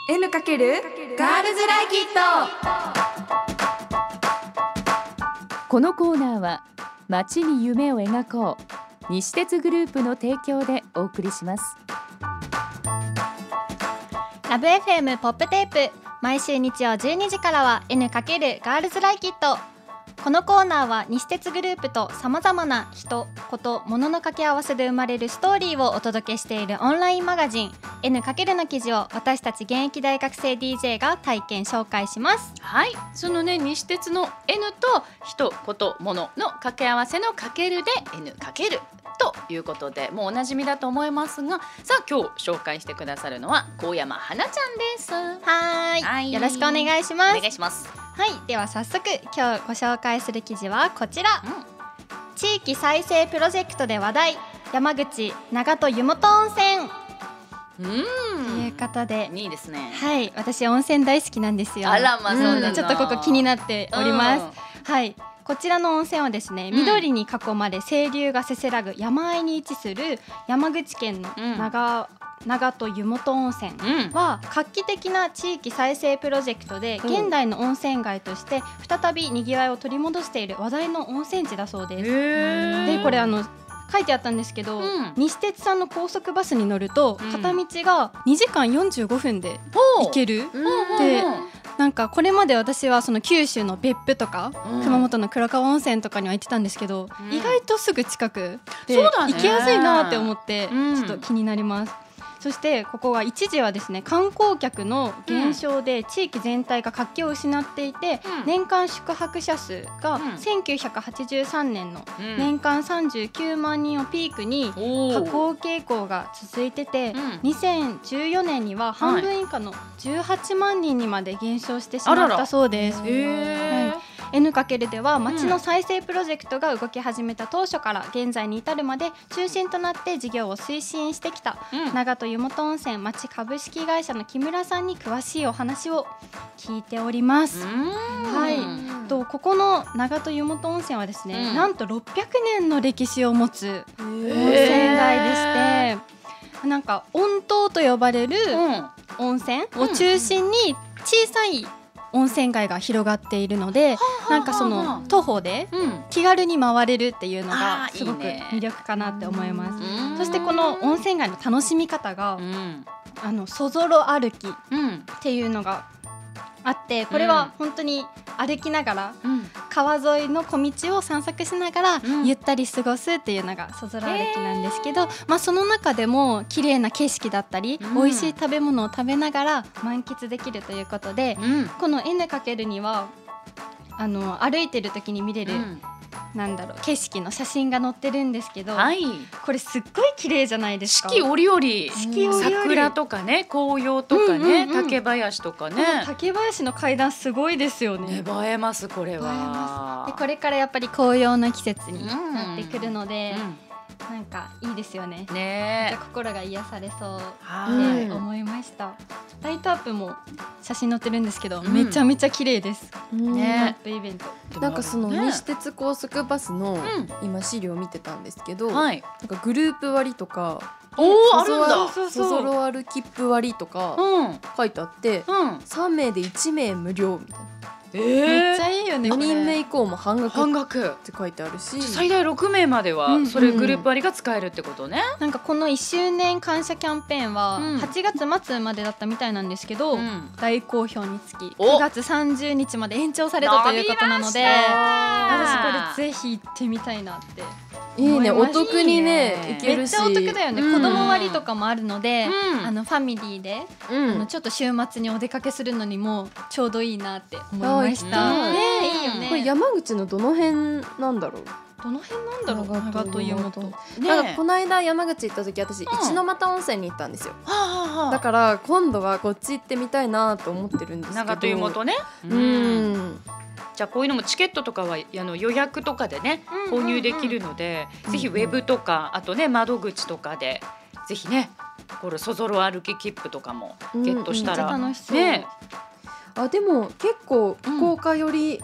N× ガールズライキット。 このコーナーは街に夢を描こう西鉄グループの提供でお送りします。 ラブ FM ポップテープ、毎週日曜12時からは N× ガールズライキット。このコーナーは西鉄グループとさまざまな人、こと、物の掛け合わせで生まれるストーリーをお届けしているオンラインマガジン N× の記事を私たち現役大学生 DJ が体験紹介します。 はい、そのね西鉄の N と人、こと、物の掛け合わせのかけるで N× ということで、もうおなじみだと思いますが、さあ今日紹介してくださるのは高山花ちゃんです。 はい、よろしくお願いします。 お願いします。 はい、では早速今日ご紹介する記事はこちら、地域再生プロジェクトで話題、山口長門湯本温泉という方で、 いいですね。 はい、私温泉大好きなんですよ。 あらまあ、そうなの。 ちょっとここ気になっております。はい、こちらの温泉はですね、緑に囲まれ清流がせせらぐ山あいに位置する山口県の長門湯本温泉は画期的な地域再生プロジェクトで、現代の温泉街として再びにぎわいを取り戻している話題の温泉地だそうです。でこれ書いてあったんですけど、西鉄さんの高速バスに乗ると片道が2時間45分で行ける。でなんかこれまで私はその九州の別府とか、熊本の黒川温泉とかには行ってたんですけど、意外とすぐ近くで行きやすいなって思って、ちょっと気になります。そしてここは一時はですね、観光客の減少で地域全体が活気を失っていて、年間宿泊者数が1983年の年間39万人をピークに下降傾向が続いてて、2014年には半分以下の18万人にまで減少してしまったそうです。N× では町の再生プロジェクトが動き始めた当初から現在に至るまで中心となって事業を推進してきた長門湯本温泉町株式会社の木村さんに詳しいお話を聞いております。はい、ここの長門湯本温泉はですね、なんと600年の歴史を持つ温泉街でして、なんか温湯と呼ばれる温泉を中心に小さい温泉街が広がっているので、なんかその徒歩で気軽に回れるっていうのがすごく魅力かなって思います。そしてこの温泉街の楽しみ方がそぞろ歩きっていうのがあって、これは本当に歩きながら川沿いの小道を散策しながらゆったり過ごすっていうのがそぞろ歩きなんですけど、その中でも綺麗な景色だったり美味しい食べ物を食べながら満喫できるということで、この N× には歩いてる時に見れる景色の写真が載ってるんですけど、これすっごい綺麗じゃないですか。 四季折々、桜とかね、紅葉とかね、竹林とかね。 竹林の階段すごいですよね。 映えますこれは。 でこれからやっぱり紅葉の季節になってくるので、なんかいいですよね。めっちゃ心が癒されそうって思いました。ライトアップも写真載ってるんですけど、めちゃめちゃ綺麗です。ライトイベント。 なんかその西鉄高速バスの今資料見てたんですけど、なんかグループ割とかあるんだ。 そぞろ歩き切符割とか書いてあって、3名で1名無料みたいな。 めっちゃいいよね。 4人目以降も半額って書いてあるし、 最大6名まではそれグループ割が使えるってことね。 なんかこの1周年感謝キャンペーンは8月末までだったみたいなんですけど、大好評につき9月30日まで延長されたということなので、私これぜひ行ってみたいなっていいね。お得にね行けるし、 めっちゃお得だよね。子供割とかもあるので、ファミリーでちょっと週末にお出かけするのにもちょうどいいなって思いました。いいよね。 これ山口のどの辺なんだろう。 どの辺なんだろう。長門湯本。 なんかこの間山口行った時、私一ノ又温泉に行ったんですよ。だから今度はこっち行ってみたいなと思ってるんですけど。 長門湯本ね。じゃあこういうのもチケットとかは予約とかでね購入できるので、ぜひウェブとかあとね窓口とかでぜひね、これそぞろ歩き切符とかもゲットしたらね。 でも結構福岡より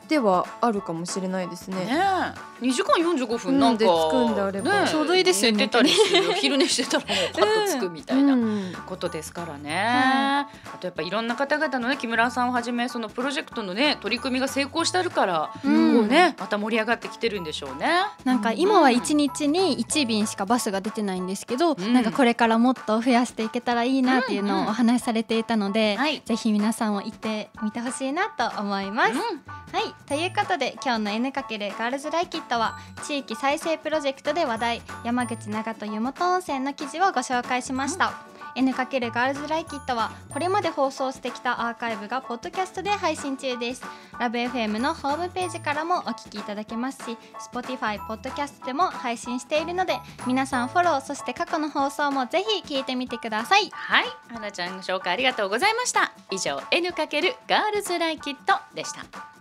ではあるかもしれないですね。 2時間45分なんか、 でつくんであれば、 ちょうどいいですよね。 寝てたりする昼寝してたらもうパッとつくみたいなことですからね。あとやっぱいろんな方々のね、木村さんをはじめそのプロジェクトのね取り組みが成功してあるから、こうねまた盛り上がってきてるんでしょうね。 なんか今は1日に1便しかバスが出てないんですけど、なんかこれからもっと増やしていけたらいいなっていうのをお話しされていたので、ぜひ皆さんも行ってみてほしいなと思います。はい、ということで今日の N× ガールズライキットは地域再生プロジェクトで話題、山口長門湯本温泉の記事をご紹介しました。N× ガールズライキットはこれまで放送してきたアーカイブがポッドキャストで配信中です。ラブ FM のホームページからもお聞きいただけますし、 Spotify ポッドキャストでも配信しているので、皆さんフォロー、そして過去の放送もぜひ聞いてみてください。 はい、花ちゃんご紹介ありがとうございました。以上 N× ガールズライキットでした。